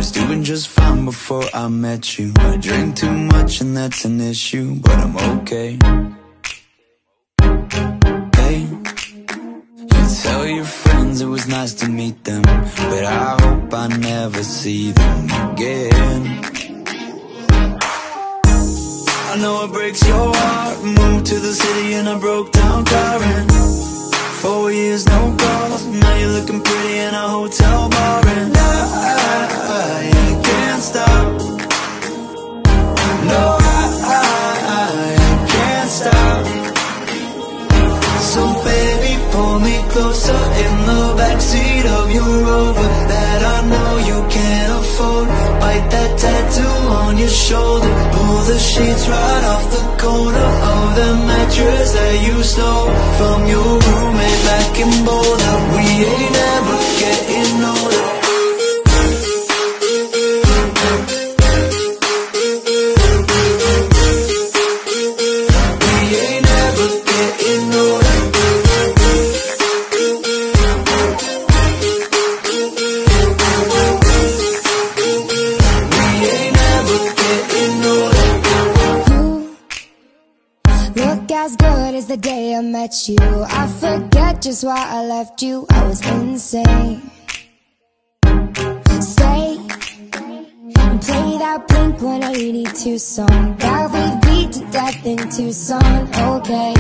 was doing just fine before I met you. I drink too much and that's an issue, but I'm okay. Hey, you tell your friends it was nice to meet them, but I hope I never see them again. I know it breaks your heart. Moved to the city and I broke down crying. 4 years, no calls. Now you're looking pretty in a hotel bar, and I can't stop. No, I can't stop. So baby, pull me closer in the backseat of your Rover that I know you can't afford. Bite that tattoo on your shoulder. Pull the sheets right off the corner of the mattress that you stole from your roommate back in Boulder. We ain't ever getting older. We ain't ever getting older. Look as good as the day I met you. I forget just why I left you. I was insane. Stay and play that Blink-182 song that we beat to death in Tucson. Okay,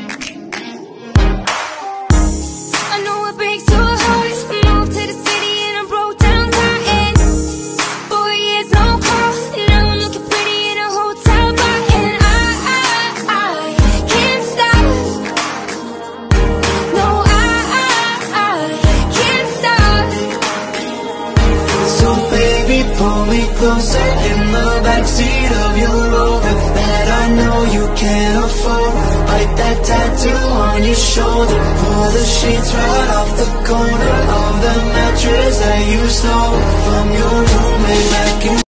I know it breaks your heart. Moved to the city and I broke down crying. 4 years, no call. Now I'm looking pretty in a hotel bar, and I can't stop. No, I can't stop. So baby, pull me closer in the backseat of your Rover that I know you can't afford. Bite that tattoo on your shoulder. Pull the sheets right off the corner of the mattress that you stole from your